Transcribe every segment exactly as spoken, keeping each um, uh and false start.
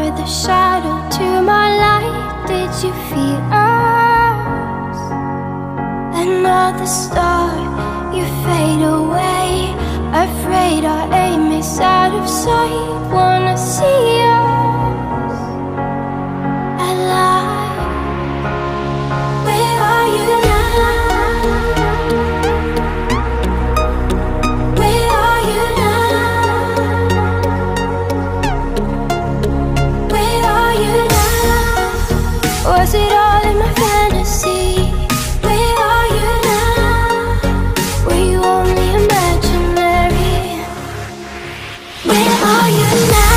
were the shadow to my light. Did you feel us? Another star, you fade away. Afraid our aim is out of sight. Wanna see us alive. Where are you now? Where are you now? Where are you now? Was it all in my fantasy? Where are you now? Were you only imaginary? Where are you now?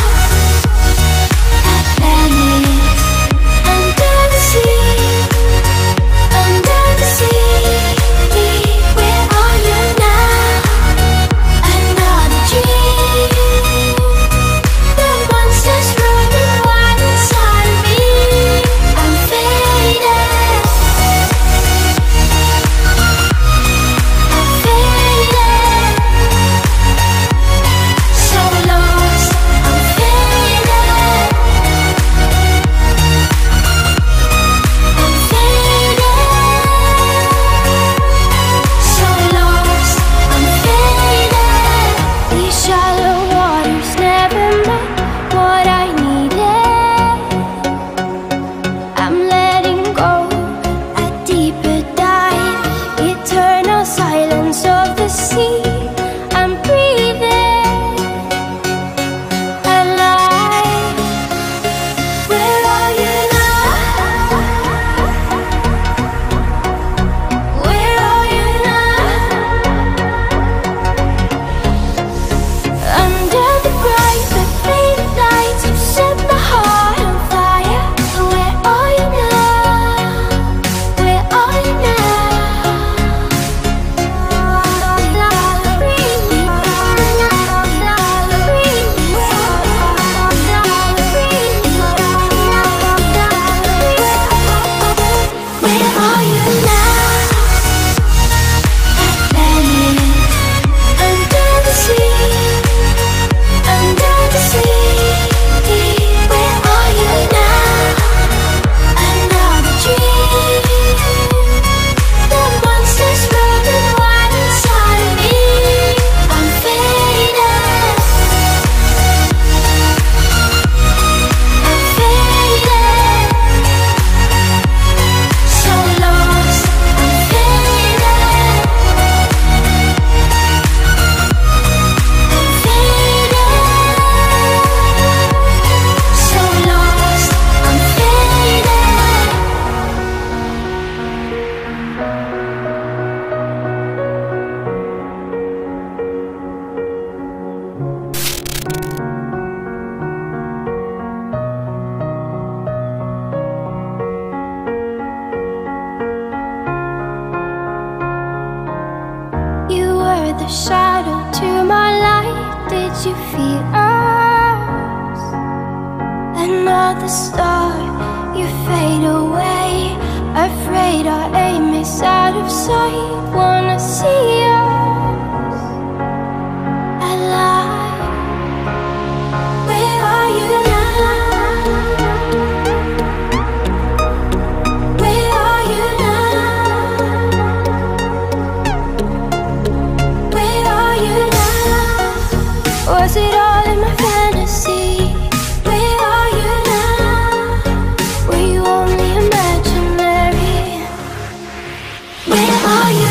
At Venice, under the sea, under the sea. Where are you now? Another dream. The monsters running wild inside me. I'm faded. I'm faded. So lost. I'm faded. I'm faded. So lost. I'm faded. These shallow waters never met what I needed. I'm letting go a deeper dive. Eternal silence of the sea. I'm breathing alive. Where are you now? Where are you now? Under the bright but faded lights, you set my heart on fire. Where are you now? Where are you Where are you now? At Venice, under the sea, under the sea. Where are you now? Another dream. The monsters running wild inside me. I'm faded. I'm faded. So lost. I'm faded. I'm faded. So lost. I'm faded. You were the shadow to my light. Did you feel us? Another star, you fade away. Afraid our aim is out of sight. Wanna see us alive. Where are you now? Where are you now? Where are you now? Was it all in my fantasy? Where are you now? Were you only imaginary? Where are you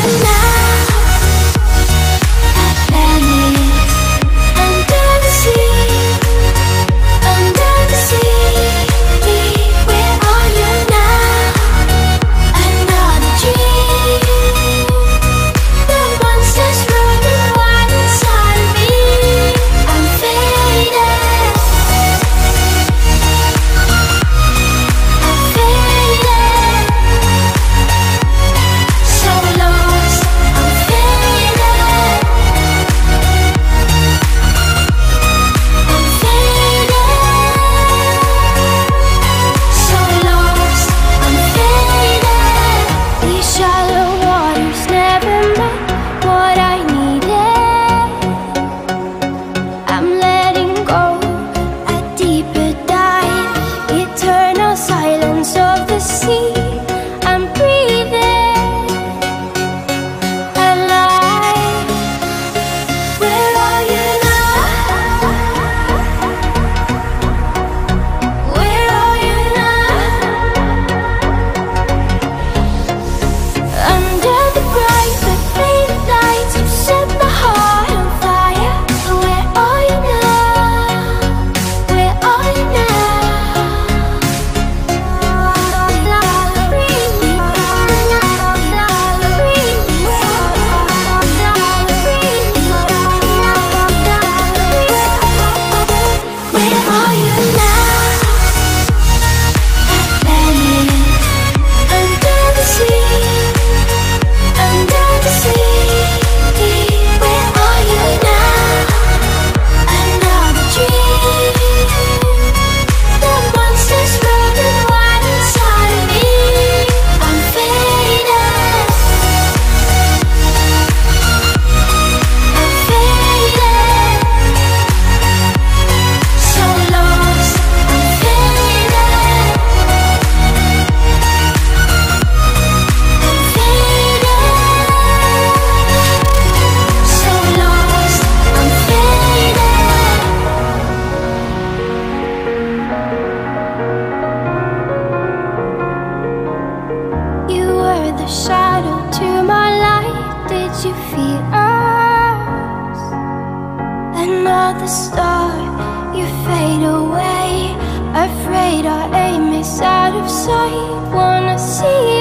another star, you fade away. Afraid our aim is out of sight. Wanna see